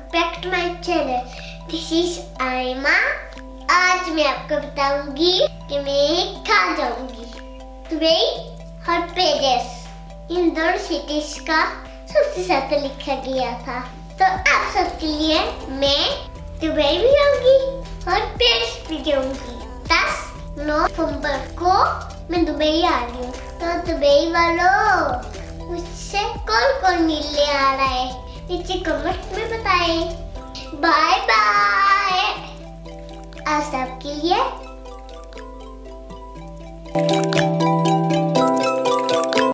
Back to my channel. This is Ayma. आज मैं आपको बताऊंगी कि मैं कहाँ जाऊंगी। दुबई और पेरिस, इन दोनों सिटीज का सबसे ज्यादा लिखा गया था। तो आप सबके लिए मैं दुबई भी जाऊंगी और पेरिस भी जाऊंगी। 10 नवंबर को मैं दुबई आ रही हूँ। तो दुबई वालों, मुझसे कौन मिलने आ रहा है नीचे कमेंट में बताएं। बाय बाय आज सबके लिए।